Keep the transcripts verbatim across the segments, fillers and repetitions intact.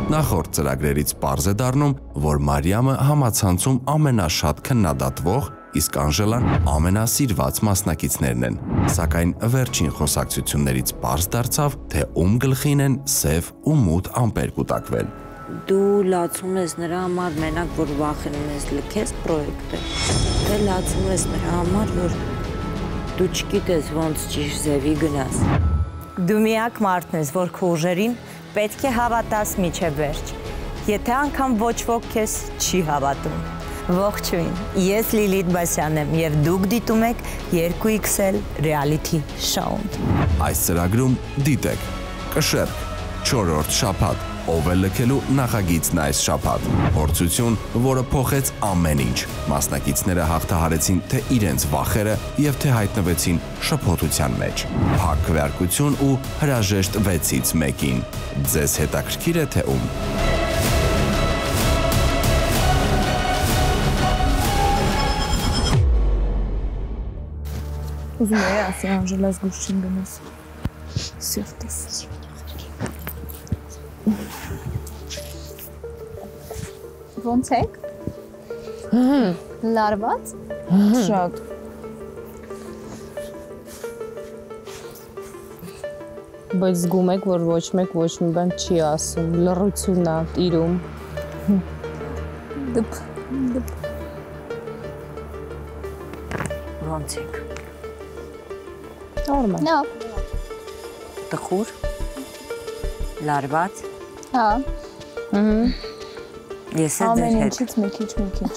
Նախորդ ծրագրերից պարզ է դառնում, որ Մարիամը համացանցում ամենաշատ քննադատվող, իսկ Անժելան ամենասիրված մասնակիցներն են, սակայն վերջին խոսակցություններից պարզ դարձավ, թե ում գլխին են սև ու մութ ամպեր կուտակվել։ Դու լացում ես նրա համար մենակ, որ վախենում ես լքես պրոյեկտը, թե լացում ես նրա համար, որ դու չգիտես ոնց ճիշտ ձևի գնաս։ Դու միակ մարդն ես, որ քո ուժերին պետք է հավատաս մինչև վերջ։ Եթե անգամ ոչ ոք քեզ չի հավատում։ Ողջույն, ես Լիլիթ Բասյանն եմ և դուք դիտում եք երկու իքս էլ reality show-ն։ Այս ծրագրում դիտեք կշեռք, չորրորդ շաբաթ, ով է լքելու նախագիծն այս շաբաթ, փորձություն, որը փոխեց ամեն ինչ, մասնակիցները հաղթահարեցին թե իրենց վախերը և թե հայտնվեցին շփոթության մեջ, փակ քվեարկություն ու հրաժեշտ վեցից մեկին, ձեզ հետաքրքիր է թե ում։ Ուզում է ասի Անժելաս գուշ չին գնաս, սիրտս։ Ոնց եք։ Լարված։ Շատ։ Բայց զգում եք, որ ոչ մեկ ոչ մի բան չի ասում, լռությունն է տիրում։ Դպ, դպ։ Ոնց եք։ Նորմալ։ Լավ։ Տխուր։ Լարված։ Հա։ Ես է ձեր հետ։ Ամեն ինչից մի քիչ, մի քիչ։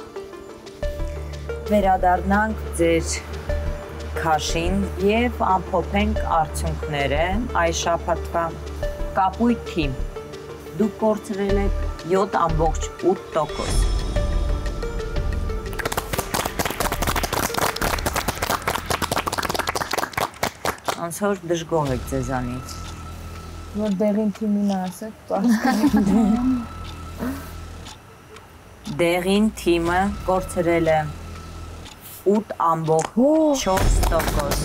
Վերադառնանք ձեր քաշին և ամփոփենք արդյունքները այս շաբաթվա կապույտ թիմ։ Դուք կորցրել եք յոթ ամբողջ ութ տոկոս։ Ոնց որ դժգոհ եք ձեզանից։ Որ դեղին թիմին ասեք, պարզկանի։ Դեղին թիմը կորցրել է ութ ամբողջ չորս տոկոս։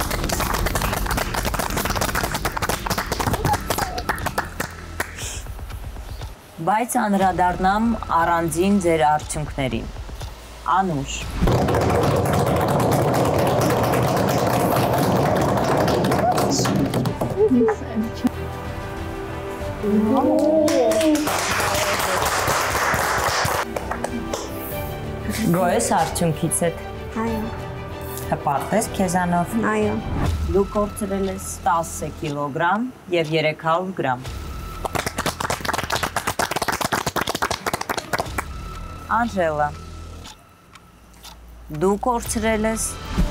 Բայց անդրադառնամ առանձին ձեր արդյունքներին։ Անուշ։ Գոհ ես արդյունքից հետ։ Այո։ Հպարտ ես քեզանով։ Այո։ Դու կորցրել ես տասը կիլոգրամ և երեք հարյուր գրամ։ Անժելա, դու կորցրել ես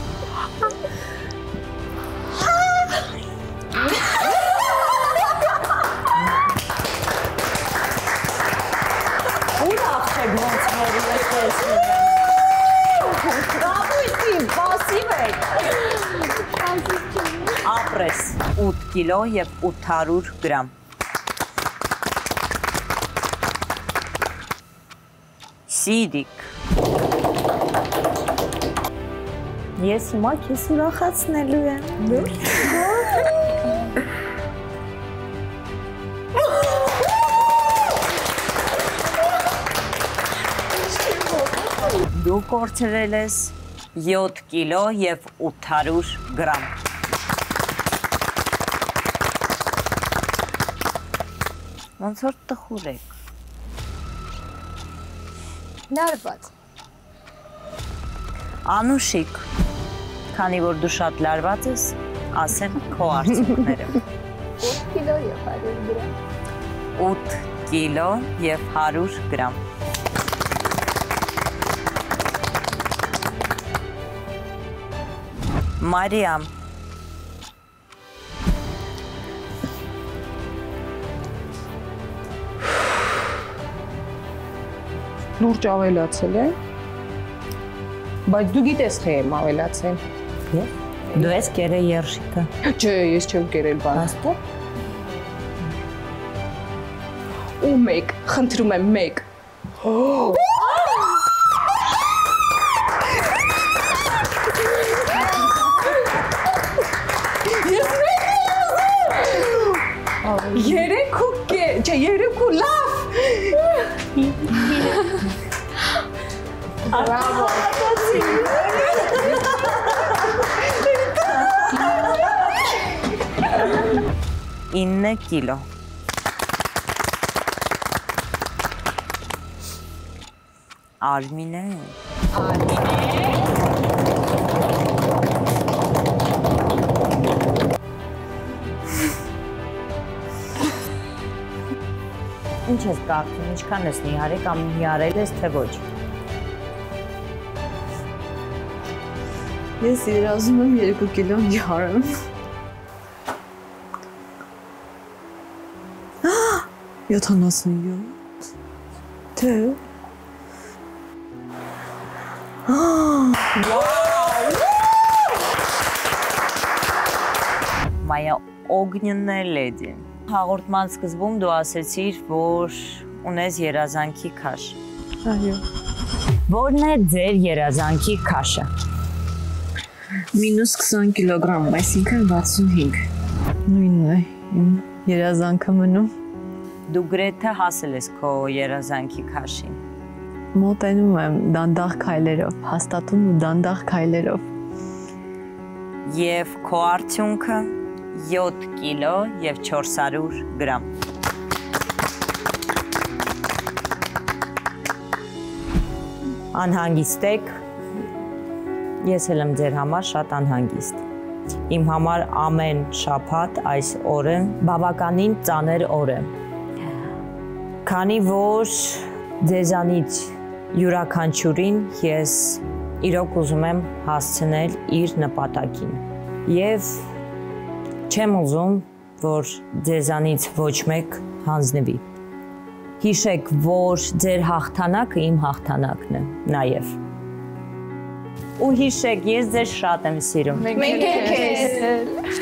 ապրես ութ կիլո և ութ հարյուր գրամ։ Սիրիկ։ Ես հիմա քեզ ուրախացնելու եմ։ Դու կորցրել ես յոթ կիլո և ութ հարյուր գրամ։ Ոնց որ տխուր եք։ Լարված։ Անուշիկ, քանի որ դու շատ լարված ես, ասեմ քո արդյունքները։ ութ կիլո և հարյուր գրամ։ ութ կիլո և հարյուր գրամ։ Մարիամ։ Լուրջ ավելացել է, բայց դու գիտես թե եմ ավելացել։ Դու ես կերել երշիկը։ Չէ, ես չեմ կերել բան։ Աստո։ Ու մեկ, խնդրում եմ մեկ։ Երեք ու չէ, երեք ու լավ, Bravo։ ինը կիլո։ Արմինե։ Ինչ ես կարծում, ինչքան ես նիհարել կամ նիհարել ես, թե ոչ։ Ես երազում եմ երկու կիլո նիհարեմ։ յոթանասունյոթ։ Թե։ Մայա օգնյնն է լեդի։ Հաղորդման սկզբում դու ասեցիր, որ ունես երազանքի քաշ։ Այո։ Որն է ձեր երազանքի քաշը։ Մինուս քսան կիլոգրամ, այսինքն վաթսունհինգ։ Նույնն է, իմ երազանքը մնում։ Դու գրեթե հասել ես քո երազանքի քաշին։ Մոտենում եմ դանդաղ քայլերով, հաստատում ու դանդաղ քայլերով։ Եվ քո արդյունքը յոթ կիլո և չորս հարյուր գրամ։ Անհանգիստ եք, ես էլ եմ ձեր համար շատ անհանգիստ։ Իմ համար ամեն շաբաթ այս օրը բավականին ծանր օր է։ Քանի որ ձեզանից յուրաքանչյուրին ես իրոք ուզում եմ հասցնել իր նպատակին։ Եվ չեմ ուզում, որ ձեզանից ոչ մեկ հանձնվի։ Հիշեք, որ ձեր հաղթանակը իմ հաղթանակն է, նաև։ Ու հիշեք, ես ձեզ շատ եմ սիրում։ Մենք քեզ։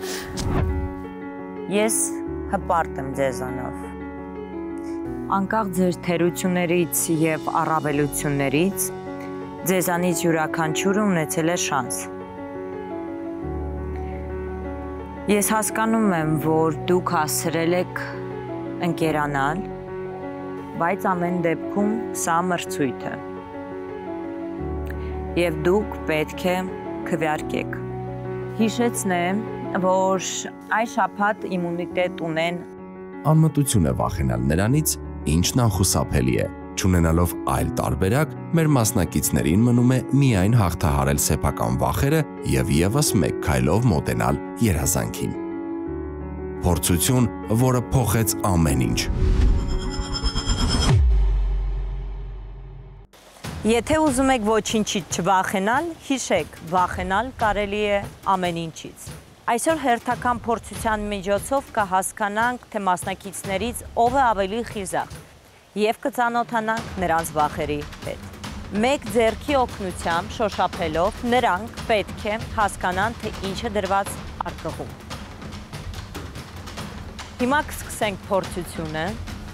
Ես հպարտ եմ ձեզանով։ Անկախ ձեր թերություններից և առավելություններից, ձեզանից յուրաքանչյուրը ունեցել է շանս։ Ես հասկանում եմ, որ դուք հասցրել եք ընկերանալ, բայց ամեն դեպքում սա մրցույթ է։ Եվ դուք պետք է քվեարկեք։ Հիշեցնեմ, որ այս շաբաթ իմունիտետ ունեն։ Անմտություն է վախենալ նրանից, ինչն անխուսափելի է։ Չունենալով այլ տարբերակ, մեր մասնակիցներին մնում է միայն հաղթահարել սեփական վախերը և ևս մեկ քայլով մոտենալ երազանքին։ Փորձություն, որը փոխեց ամեն ինչ։ Եթե ուզում եք ոչինչից չվախենալ, հիշեք, վախենալ կարելի է ամեն ինչից։ Այսօր հերթական փորձության միջոցով կհասկանանք, թե մասնակիցներից ով է ավելի խիզախ և կծանոթանանք նրանց վախերի հետ։ Մեկ ձեռքի օգնությամբ շոշափելով նրանք պետք է հասկանան, թե ինչ է դրված արկղում։ Հիմա կսկսենք փորձությունը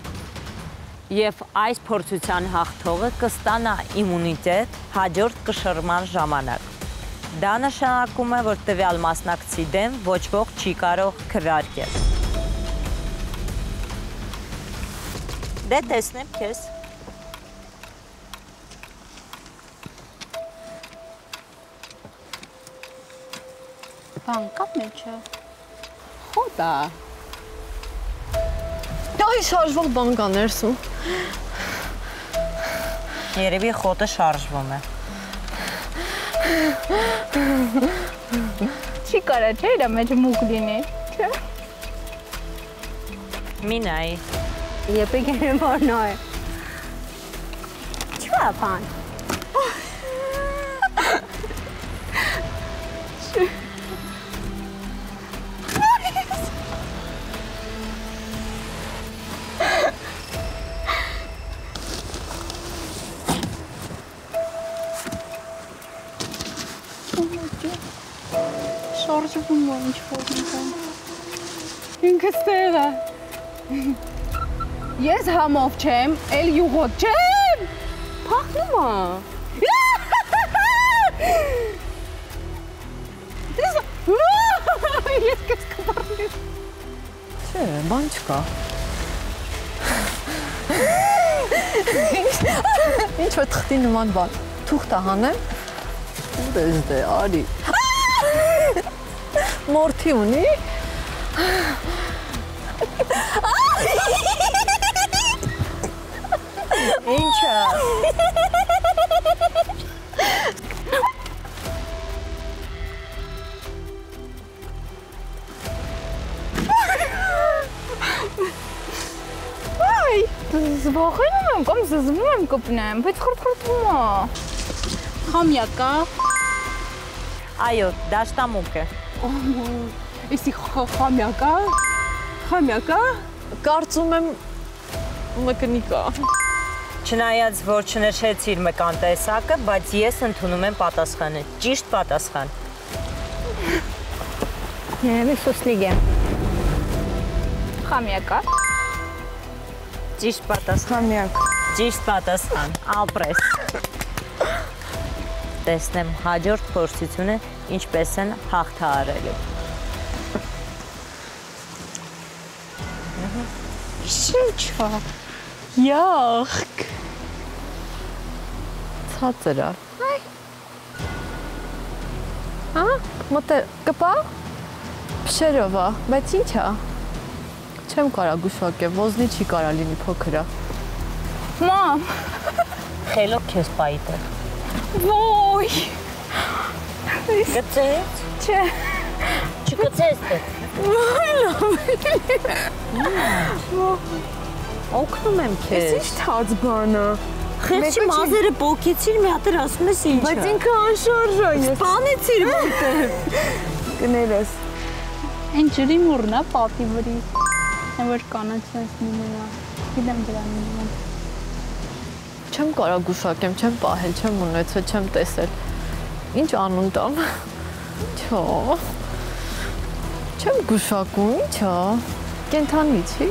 և այս փորձության հաղթողը կստանա իմունիտետ հաջորդ կշռման ժամանակ։ Դա նշանակում է, որ տվյալ մասնակցի դեմ ոչ ոք չի կարող քվեարկել։ Դե տեսնեմ քեզ։ Բան կապ մեջը։ Խոտ է։ Այ շարժվող բան կա ներսում։ Երևի խոտը շարժվում է։ Չի կարա, չէ, իրա մեջ մուկ լինի, չէ։ Մի նայի։ Եպեք են որ նոյ։ Չու է պան։ Շարժվում է ինչ-որ նկան։ Ինքս տեղ է։ Ես համով չեմ, էլ յուղոտ չեմ։ Պախնում է։ Ես կես կպարնեմ։ Չէ, բան չկա։ Ինչ որ թղթի նման բան։ թուղթը հանեմ։ Դες դե արի։ Մորթի ունի։ Ինչա։ Այ, զբաղանում եմ կամ զզվում եմ կպնեմ, բայց խրթխրթում է։ Խամյակա։ Այո, դաշտամուկ է։ Էսի խամյակա։ Խամյակա։ Կարծում եմ մկնիկա։ Չնայած որ չնշեցիր մկան տեսակը, բայց ես ընդունում եմ պատասխանը, ճիշտ պատասխան։ Երևի սուսլիկ եմ։ Խամյակա։ Ճիշտ պատասխան։ Խամյակ։ Ճիշտ պատասխան, ապրես։ Տեսնեմ հաջորդ փորձությունը ինչպես են հաղթահարելու։ Շիչա։ Յախք։ Ցածրա։ Այ։ Հա, մտե կպա։ Փշերովա, բայց ի՞նչ է։ Չեմ կարա գուշակեմ, ոզնի չի կարա լինի փոքրա։ Մամ։ Խելոք քեզ պայտը։ Ոյ։ Գծեց։ Չէ։ Չգծեց դե։ Օգնում եմ քեզ։ Էս ի՞նչ թաց բանը։ Խեղճի մազերը պոկեցիր, մի հատ էլ ասում ես ինչ է։ Բայց ինքը անշարժ է։ Սպանեցիր որտեղ։ Կներես։ Այն ջրի մուրն է պատի վրի։ Որ կանացած նույնա։ Գիտեմ դրան։ Չեմ կարա գուշակեմ, չեմ պահել, չեմ ունեցել, չեմ տեսել։ Ինչ անուն տամ։ Չո։ Չեմ գուշակում, ինչա։ Կենթանի չի։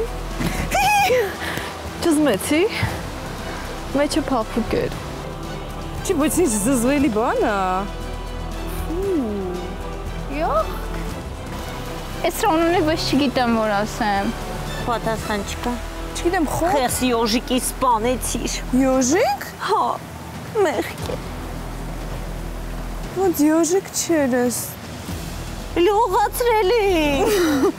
Չզմեցի։ Մեջը փափուկ էր։ Չի, բայց ինչ զզվելի բան է։ Յոխ։ Ես ռոնունի ոչ չգիտեմ որ ասեմ։ Պատասխան չկա։ Չգիտեմ, խո։ Խեղճի յոժիկի սպանեցիր։ Յոժիկ։ Հա, մեղք է։ Ոնց յոժիկ չէր ես։ Լողացրել է։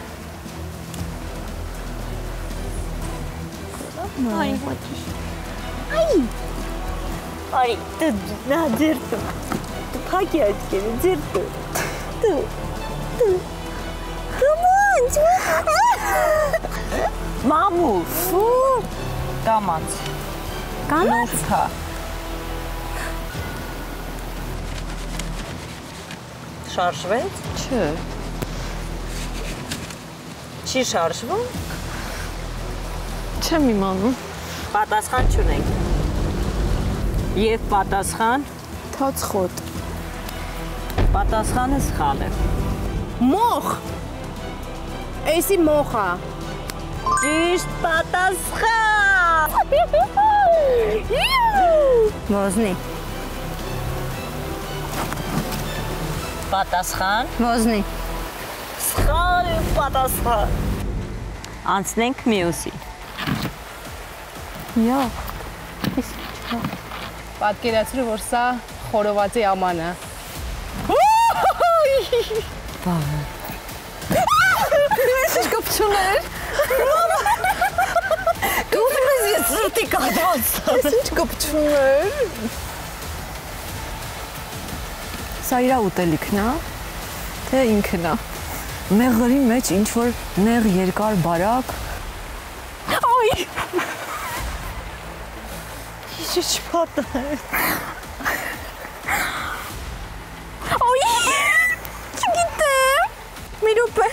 Այ, ոչի։ Այ։ Այ, դու նա ձերտու։ Դու փակի աչքերը, ձերտու։ Դու։ Դու։ Կոմանց։ Մամու, ֆու։ Կամաց։ Կանաց։ Հա։ Շարժվեց։ Չէ։ Չի շարժվում։ Չեմ իմանում։ Պատասխան չունենք։ Եվ պատասխան Թաց խոտ։ պատասխանը սխալ է։ Մոխ։ Էսի մոխ է։ Ճիշտ պատասխան։ Ոզնի, Պատասխան ոզնի։ սխալ պատասխան։ Անցնենք մյուսի։ Յա։ Պատկերացրու, որ սա խորովածի աման է։ Բավը։ Ինչ կապչուն էր։ Դու ես ես սրտի կադած։ Ինչ կապչուն էր։ Սա իրա ուտելիքն է, թե ինքն է։ Մեղրի մեջ ինչ որ նեղ երկար բարակ։ Այ։ Ինչ պատա է։ Այ։ Չգիտեմ։ Մի րոպե։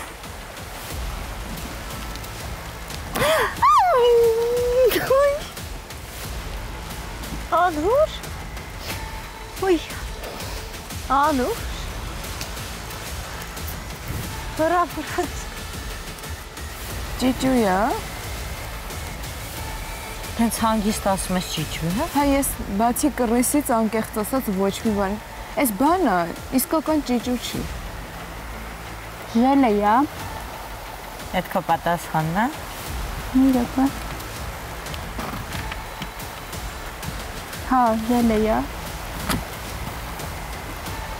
Անուր։ Ոյ։ Անուր։ Հրապրած։ Ճիճույա։ Հենց հանգիստ ասում ես ճիճու, հա։ Հա ես բացի կռեսից անկեղծ ասած ոչ մի բան։ Այս բանը իսկական ճիճու չի։ Ժելեյա։ Այդ քո պատասխանն է։ Մի րոպե։ Հա, ժելեյա։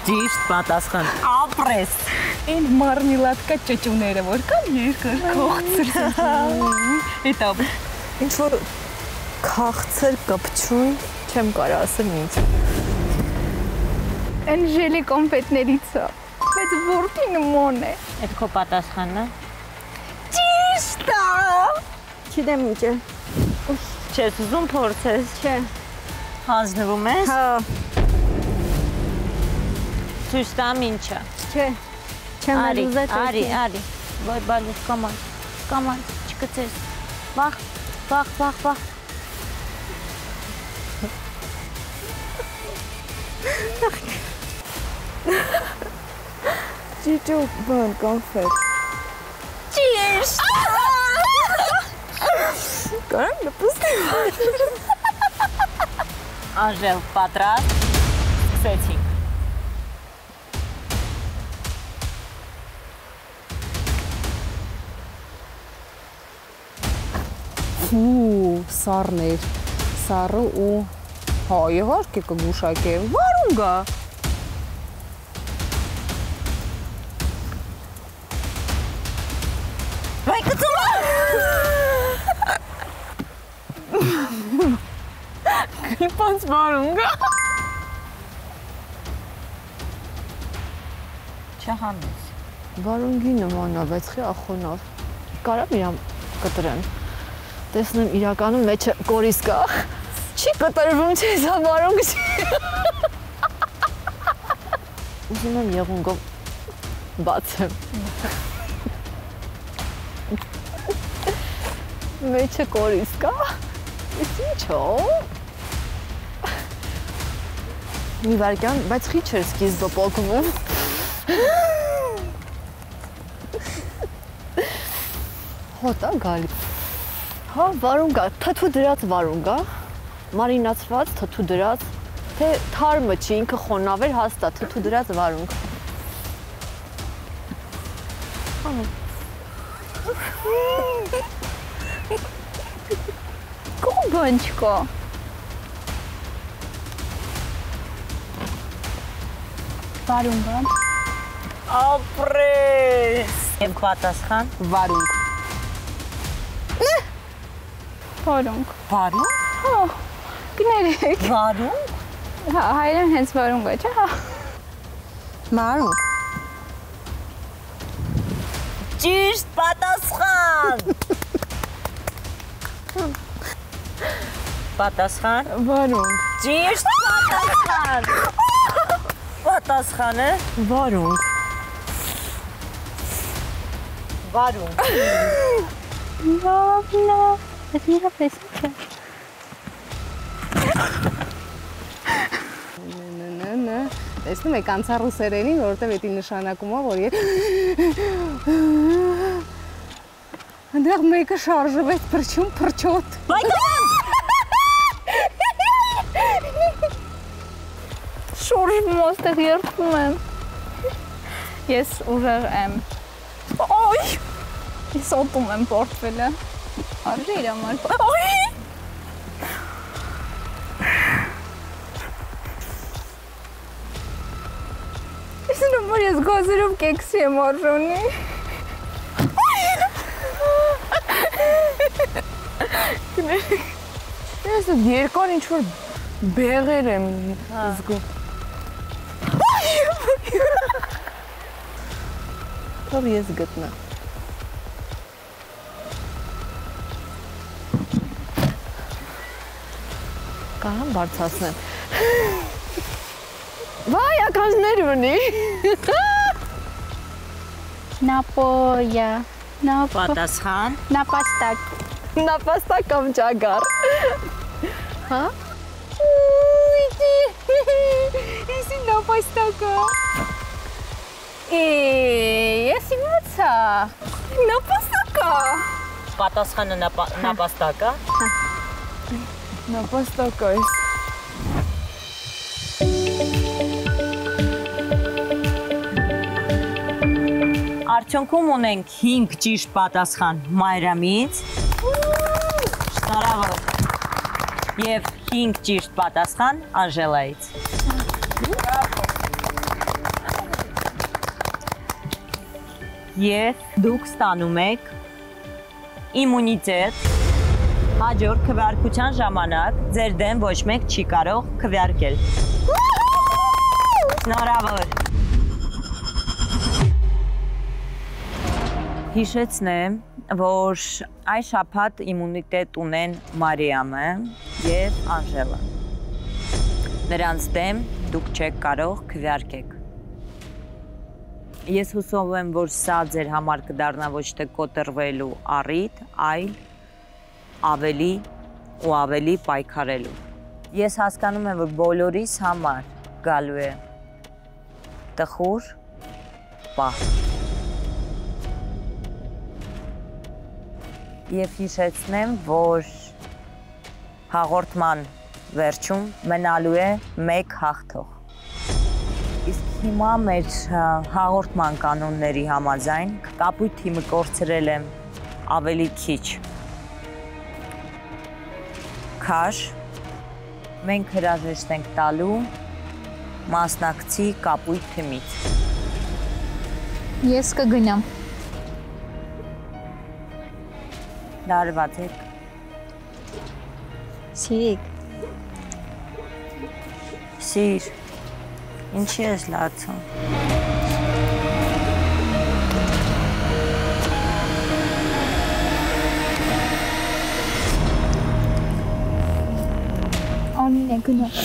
Ճիշտ պատասխան։ Ապրես։ Այն մարմելադկա ճճուները որ կան երկար քողցր։ Էտա Ինչ որ քաղցր կպչուն չեմ կարող ասեմ ինչ։ Այն ժելի կոնֆետներից է։ Բայց որտի նման է։ Այդ քո պատասխանն է։ Ճիշտ է։ Չգիտեմ ինչ է։ Չես ուզում փորձես։ Չէ։ Հանձնվում ես։ Հա։ Ցույց տամ ինչը։ Չէ։ Չեմ Արի, ուզել։ արի, արի։ Ոյ բալուս կաման։ Կաման, չկծես։ Վախ, վախ, վախ, վախ։ Ճիճու բան կոնֆետ։ Ճիշտ։ Կարամ նպստի։ Անժել, պատրաստ։ Սկսեցինք։ Ու սառներ։ Սառը ու հա իհարկե կգուշակեմ։ Վարուն գա։ Վայ կծում։ Իպանց վարուն գա։ Չհանես։ Վարունգի նման է, բայց խի ախոնավ։ Կարամ իրան կտրեմ։ Տեսնեմ իրականում մեջը կորիս կա։ Չի կտրվում, չէ, սա վարունգ չի։ Ուզում եմ եղունգով բացեմ։ Մեջը կորիս կա։ Իսկ ինչ է։ Մի վարկյան, բայց խի չէր սկիզբը պոկվում։ Հոտա գալի։ Հա, վարունգա, թթու դրած վարունգա, մարինացված թթու դրած, թե թարմը չի, ինքը խոնավ էր հաստատ, թթու դրած վարունգ։ Կոմ բան չկա։ Վարունգա։ Ապրես։ Եմ պատասխան։ Վարունգ։ Վարունգ։ Վարուն։ Հա, կներեք։ Վարուն։ Հա, հայրեն հենց վարունգ է, չէ՞, հա։ Մարունգ։ Ճիշտ պատասխան։ Պատասխան։ Վարունգ։ Ճիշտ պատասխան։ Պատասխանը Վարունգ։ վարուն։ Լավնա։ Այդ մի հապես չէ։ Ննննը։ Տեսնում եք անցա ռուսերենին, որովհետև էդի նշանակում է, որ երբ Այնտեղ մեկը շարժվեց փրչում փրչոտ։ Շորժվում ոստեղ երդվում եմ։ Ես ուժեղ եմ։ Ոյ։ Ես ոտում եմ պորտվելը։ Արժի իր համար։ Ոյ։ Ես նմոր ես գազերով կեքսի եմ արժոնի։ Ես երկար ինչ-որ բեղեր եմ զգում։ Թող ես գտնա։ Կարամ բարձրացնեմ։ Վայ, ականջներ ունի։ Նապոյա։ Նապո։ Պատասխան։ Նապաստակ։ Նապաստակ կամ ճագար։ Հա? Եսի նապաստակը։ Ես իմացա։ Նապաստակը։ Պատասխանը նապաստակ է։ Նապաստակ այս։ Արդյունքում ունենք հինգ ճիշտ պատասխան Մայրամից։ Շնորհավոր։ Եվ հինգ ճիշտ պատասխան Անժելայից։ Եվ դուք ստանում եք իմունիտետ, հաջորդ քվեարկության ժամանակ ձեր դեմ ոչ մեկ չի կարող քվեարկել։ Շնորհավոր։ Հիշեցնեմ, որ այս շաբաթ իմունիտետ ունեն Մարիամը եւ Անժելը։ Նրանց դեմ դուք չեք կարող քվեարկեք։ Ես հուսով եմ, որ սա ձեր համար կդառնա ոչ թե կոտրվելու առիթ, այլ ավելի ու ավելի պայքարելու։ Ես հասկանում եմ, որ բոլորիս համար գալու է տխուր պահ։ Եվ հիշեցնեմ, որ հաղորդման վերջում մնալու է մեկ հաղթող։ Իսկ հիմա մեր հաղորդման կանոնների համաձայն կապույտ թիմը կորցրել եմ ավելի քիչ քաշ, մենք հրաժեշտ ենք տալու մասնակցի կապույտ թիմից։ Ես կգնամ։ Լարված եք։ Սիրիկ։ Սիր, ինչի ես լացում։ Անին է գնա։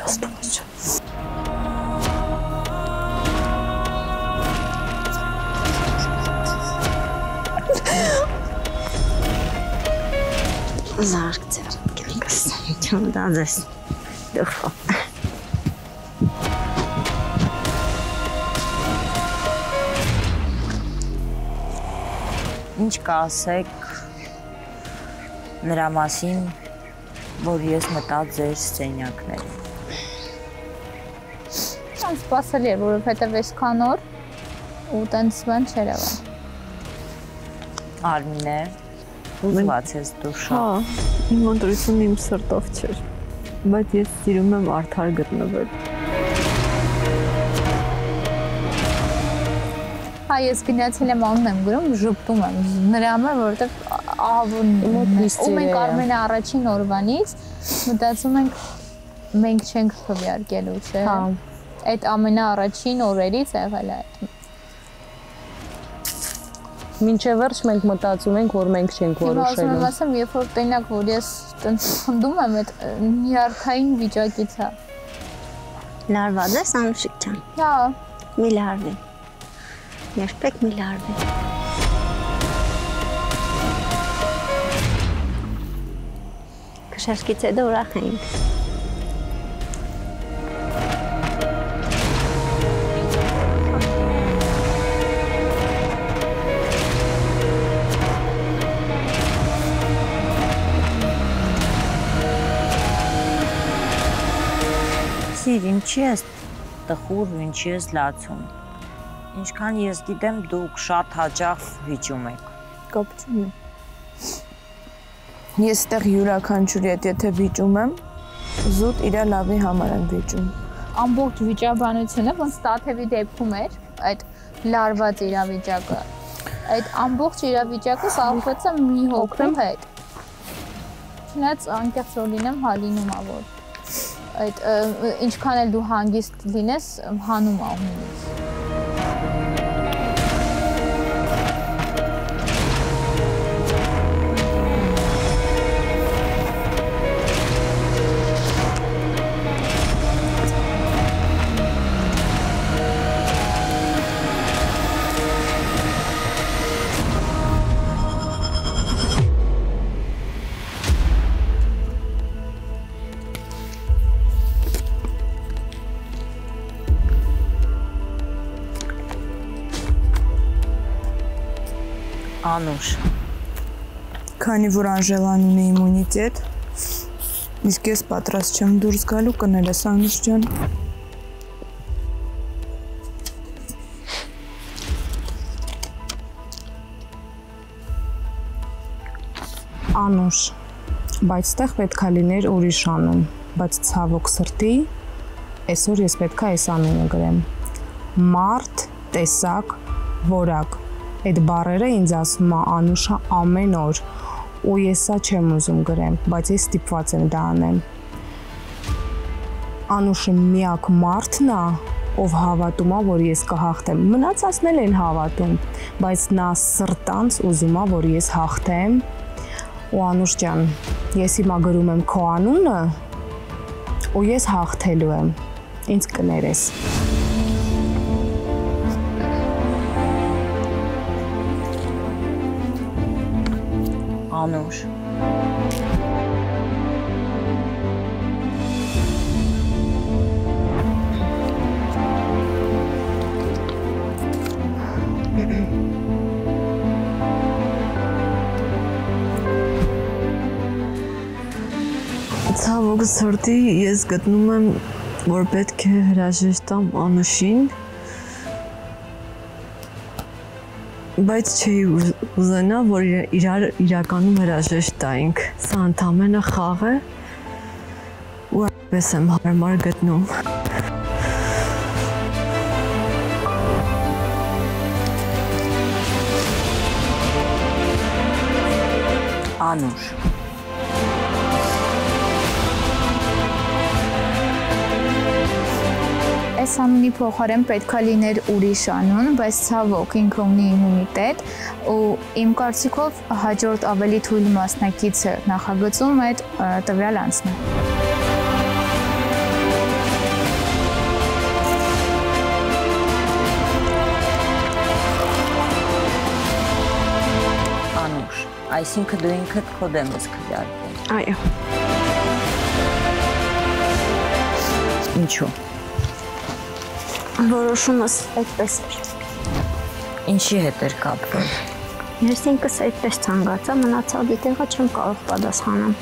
Զարկ ձեր կյանքս, չեմ դազես, դխո։ Ինչ կասեք նրա մասին, որ ես մտա ձեր սենյակներին։ Անսպասելի էր, որովհետև այսքան օր ու տենց բան չէր եղել։ Արմինե, հուզված ես դու շատ։ Հա, իմ ընտրությունը իմ սրտով չէր, բայց ես սիրում եմ արդար գտնվել։ Հա, ես գնացել եմ անուն եմ գրում, ժպտում եմ նրա համար, որովհետև ահավորն ու մենք Արմենը առաջին օրվանից մտածում ենք մենք չենք քվեարկելու, չէ՞։ Հա։ Այդ ամենաառաջին օրերից եղել է այդ։ Մինչև վերջ մենք մտածում ենք, որ մենք չենք որոշելու։ Հիմա ասում եմ, ասեմ, երբ որ տենակ, որ ես տենց խնդում եմ այդ նյարդային վիճակից, հա։ Լարված ես, Անուշիկ ջան։ Հա։ Մի լարվի։ Երբեք մի լարվի։ Քշաշկից հետո ուրախ ենք։ Սիր, ինչի ես տխուր ու ինչի ես լացում։ Ինչքան ես գիտեմ, դուք շատ հաճախ վիճում եք։ Կապչում եմ։ Ես այդտեղ յուրաքանչյուրի հետ եթե վիճում եմ, զուտ իր լավի համար եմ վիճում։ Ամբողջ վիճաբանությունը ոնց Տաթևի դեպքում էր, այդ լարված իրավիճակը։ Այդ ամբողջ իրավիճակը սաղկեց է մի հոգու հետ։ Չնայած անկեղծ որ լինեմ, հա լինում ա որ այդ ինչքան էլ դու հանգիստ լինես, հանում ա ունենից։ Անուշ։ Քանի որ Անժելան ունի իմունիտետ, իսկ ես պատրաստ չեմ դուրս գալու, կներես Անուշ ջան։ Անուշ, բայց ստեղ պետքա լիներ ուրիշ անուն, բայց ցավոք սրտի, այսօր ես պետքա այս անունը գրեմ։ Մարդ, տեսակ, որակ, Այդ բառերը ինձ ասում է Անուշը ամեն օր, ու ես սա չեմ ուզում գրեմ, բայց ես ստիպված եմ դա անեմ։ Անուշը միակ մարդն է, ով հավատում է, որ ես կհաղթեմ։ Մնացածն էլ են հավատում, բայց նա սրտանց ուզում է, որ ես հաղթեմ։ Ու Անուշ ջան, ես հիմա գրում եմ քո անունը, ու ես հաղթելու եմ։ Ինձ կներես։ Անուշ։ Ցավոք սրտի ես գտնում եմ, որ պետք է հրաժեշտ տամ Անուշին, բայց չի ուզենա, որ իրար իրականում հրաժեշտ տայինք։ Սա ընդամենը խաղ է ու այդպես եմ հարմար գտնում։ Անուշ։ Այս անունի փոխարեն պետքա լիներ ուրիշ անուն, բայց ցավոք ինքը ունի իմունիտետ ու իմ կարծիքով հաջորդ ավելի թույլ մասնակիցը նախագծում այդ տվյալ անձն է։ Անուշ, այսինքն դու ինքդ քո դեմ ես քվեարկում։ Այո։ Ինչու։ Որոշումս այդպես էր։ Ինչի հետ էր կապվել։ Ես ինքս այդպես ցանկացա, մնացածի տեղը չեմ կարող պատասխանեմ։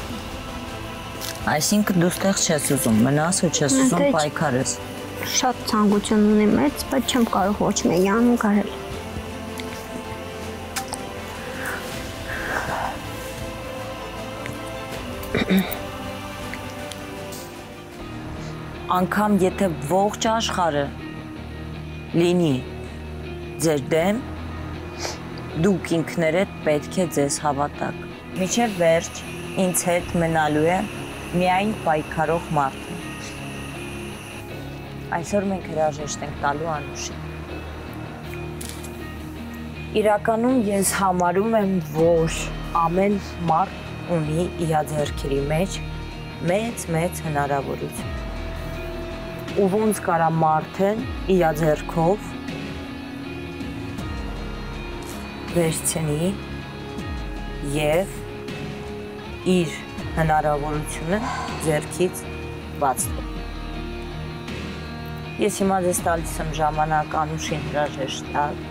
Այսինքն դու ստեղ չես ուզում մնաս ու չես ուզում պայքարես։ Շատ ցանկություն ունեմ մեծ, բայց չեմ կարող ոչ մեկի անուն կարել։ Անկամ եթե ողջ աշխարհը լինի ձեր դեմ, դուք ինքներդ պետք է ձեզ հավատաք։ Մինչև վերջ ինձ հետ մնալու է միայն պայքարող մարդը։ Այսօր մենք հրաժեշտ ենք տալու Անուշին։ Իրականում ես համարում եմ, որ ամեն մարդ ունի իր ձեռքերի մեջ մեծ-մեծ հնարավորություն։ Ու ոնց կարա մարդն իր ձեռքով վերցնի եւ իր հնարավորությունը ձեռքից բացվի։ Ես հիմա ձեզ տալիս եմ ժամանակ Անուշին հրաժեշտ տալ։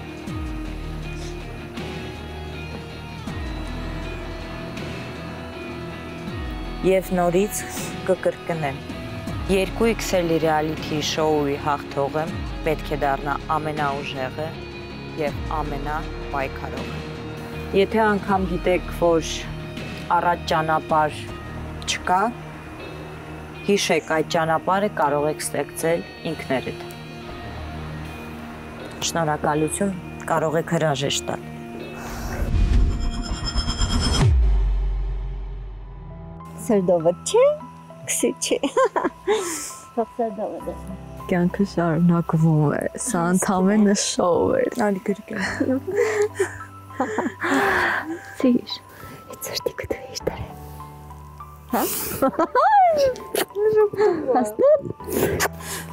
Եվ նորից կկրկնեմ։ Երկու իքս էլի ռեալիթի շոուի հաղթողը պետք է դառնա ամենաուժեղը եւ ամենապայքարողը։ Եթե անգամ գիտեք, որ առաջ ճանապարհ չկա, հիշեք, այդ ճանապարհը կարող եք ստեղծել ինքներդ։ Շնորհակալություն, կարող եք հրաժեշտ տալ։ Սրդովը չէ, քսի չէ։ Սրդովը։ Կյանքը շարունակվում է, սա ընդամենը շոու էր։ Ալի գրկել։ Սիր, այդ սրտիկը դու ես դարել։ Հա? Հաստատ։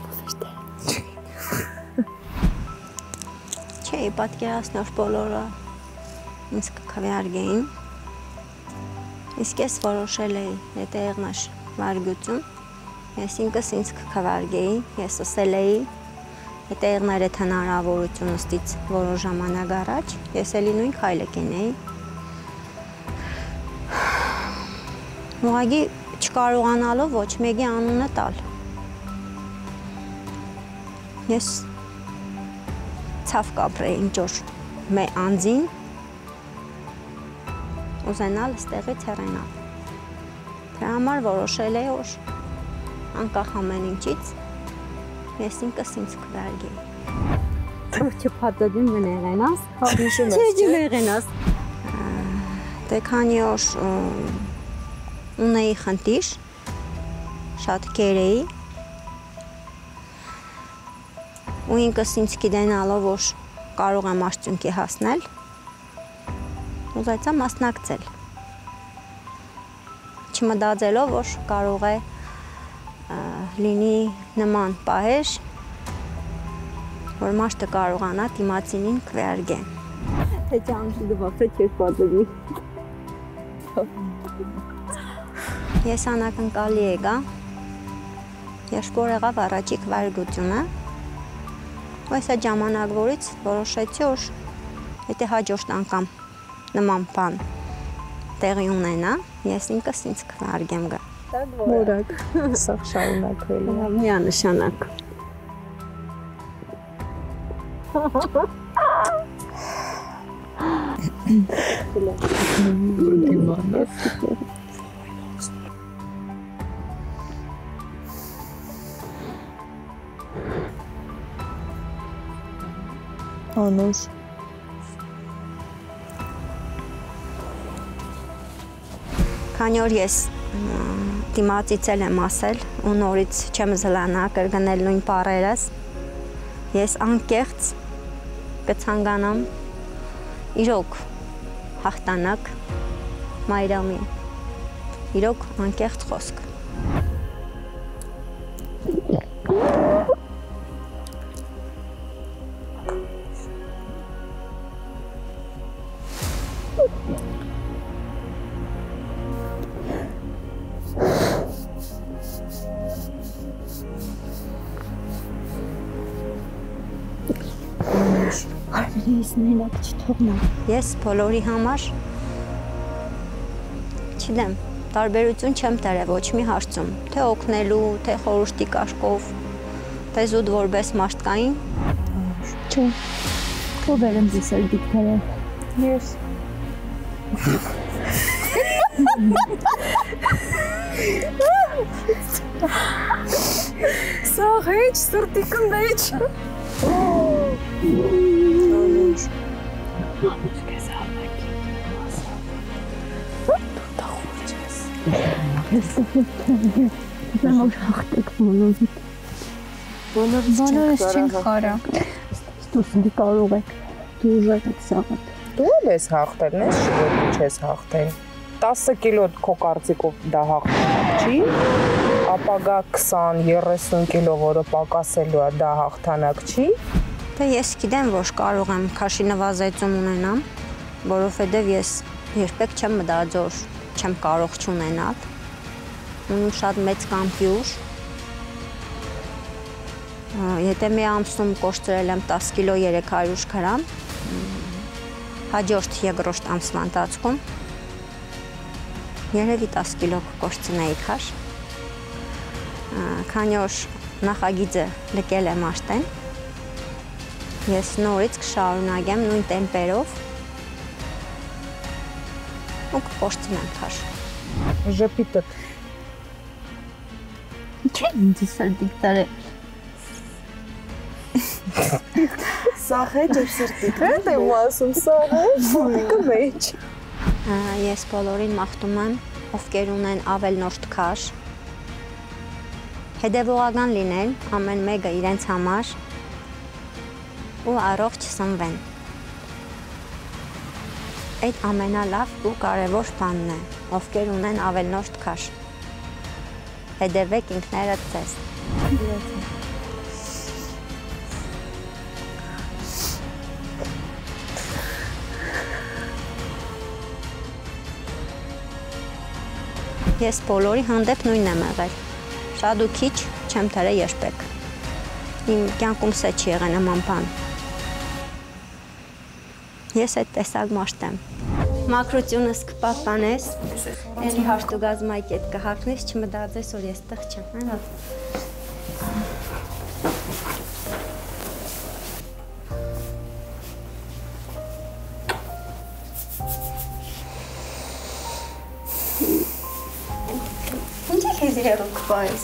Չէ, պատկերացնող բոլորը ինձ կքվեարկեին։ Իսկ ես որոշել էի, եթե եղնաշ վարգություն, ես ինքս ինձ կքվարկեի, ես ասել էի, եթե եղներ այդ հնարավորությունստից որոշ ժամանակ առաջ, ես էլի նույն քայլը կենեի։ Ուղղակի չկարողանալով ոչ մեկի անունը տալ։ Ես ցավ կապրեի ինչ որ մե անձին, ուզենալ ստեղից հեռանալ։ Դրա համար որոշել էի, որ անկախ ամեն ինչից ես ինքս ինձ քվեարկեի։ Ոչ փաթեդին մեն եղենաս։ Հիշում ես, Չէ, չէ՞։ եղենաս։ Դե քանի օր ունեի խնդիր, շատ կերեի։ Ու ինքս ինձ գիտենալով, որ կարող եմ արդյունքի հասնել, ուզեցա մասնակցել։ Չմտածելով, որ կարող է լինի նման պահեր, որ մարդը կարողանա դիմացինին քվեարկեն։ Թե ճանչի դվացը չէր պատերի։ Ես անակնկալի եկա, երբ որ եղավ առաջի քվեարկությունը, ու այս այդ ժամանակվորից որոշեցի, որ եթե հաջորդ անգամ նման բան տեղի ունենա, ես ինքս ինձ քվեարկեմ գա։ Որակ, սա շարունակվել է։ Միանշանակ։ Անուշ։ Քանի որ ես դիմացիցել եմ ասել ու նորից չեմ զլանա կրկնել նույն բառերս, ես անկեղծ կցանկանամ իրոք հաղթանակ Մայրամին, իրոք անկեղծ խոսք։ Ես բոլորի համար չգիտեմ, տարբերություն չեմ տվել ոչ մի հարցում, թե օգնելու, թե խորհրդի կարգով, թե զուտ որպես մարդկային։ Չէ։ Ով եմ դիսել դիկտորը։ Ես։ Սա հեչ սրտիկը մեջ։ Անուշ։ Անուշ քեզ համակի։ Դու տախուր ես։ Եմ որ հաղթեք բոլորը։ Բոլորս չենք կարող։ Դու սնի կարող եք։ Դու ուժեղ եք սաղատ։ Դու էլ ես հաղթել, ես չի որ դու չես հաղթել։ տասը կիլո քո կարծիքով դա հաղթանակ չի, ապագա քսան երեսուն կիլո, որը պակասելու է, դա հաղթանակ չի։ Դե ես գիտեմ, որ կարող եմ քաշի նվազեցում ունենամ, որովհետև ես երբեք չեմ մտածել, որ չեմ կարող չունենալ։ Ունեմ շատ մեծ կամպյուր։ Եթե մի ամսում կորցրել եմ տասը կիլո երեք հարյուր գրամ, հաջորդ երկրորդ ամսվա ընթացքում երևի տասը կիլո կկորցնեի քաշ։ Քանի որ նախագիծը լքել եմ արդեն, ես նորից կշարունակեմ նույն տեմպերով ու կկորցնեմ քաշ։ Ժպիտը Չեմ դիսել դիկտորը։ Սաղ է ջեր սրտիկը։ Հետ եմ ասում, սաղ է սրտիկը մեջ։ Ես բոլորին մաղթում եմ, ովքեր ունեն ավելնորդ քաշ, հետևողական լինեն ամեն մեկը իրենց համար ու առողջ սնվեն։ Այդ ամենալավ ու կարևոր բանն է, ովքեր ունեն ավելնորդ քաշ։ Հետևեք ինքներդ ձեզ։ Ես բոլորի հանդեպ նույնն եմ եղել։ Շատ ու քիչ չեմ թրել երբեք։ Իմ կյանքում սա չի եղել նման բան։ Ես այդ տեսակ մարդ եմ։ Մաքրությունս կպահպանես, էլի հաշտուգազմայք էդ կհակնես, չմտածես, որ ես տեղ չեմ, հա։ Քեզ երուկ բայս։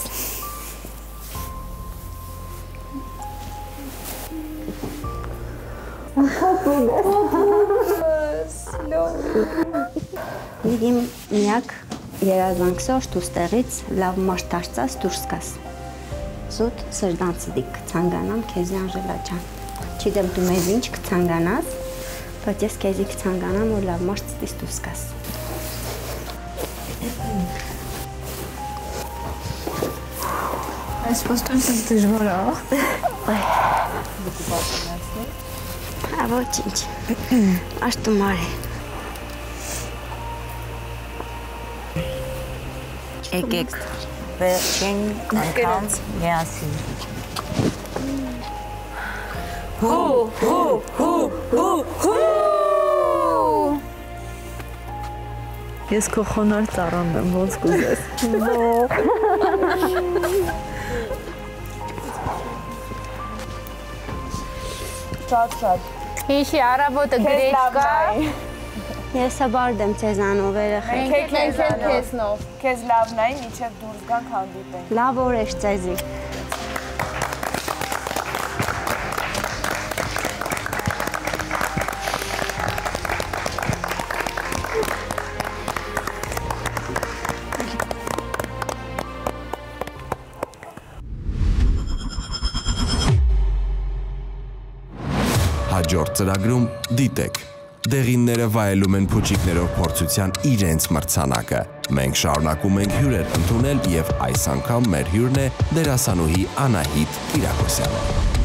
Իմ միակ երազանքսոր դուստեղից լավ մարդ դարձած դուրս գաս։ Զուտ սրտանցդիկ կցանկանամ քեզի Անժելա ջան։ Չգիտեմ դու մեզ ինչ կցանկանաս, բայց ես քեզի կցանկանամ որ լավ մարդ ստիս դուրս գաս։ Այս ոստոնից դժվար է։ Ա ոչինչ։ Աշտումար է։ Եկեք վերջին անգամ միասին։ Հո, հո, հո, հո, հո։ Ես քո խոնար ծառան եմ, ոնց կուզես։ Շատ-շատ։ Հիշի առավոտը գրեչկա։ Ես հաբարդ եմ ցեզանով երեխեք։ Մենք էլ քեզնով։ Քեզ լավ նայի, միջև դուրս գանք հանդիպենք։ Լավ օրեր ցեզի։ Հաջորդ ծրագրում դիտեք։ Դեղինները վայելում են փուչիկներով փորձության իրենց մրցանակը։ Մենք շարունակում ենք հյուրեր ընդունել եւ այս անգամ մեր հյուրն է դերասանուհի Անահիտ Կիրակոսյանը։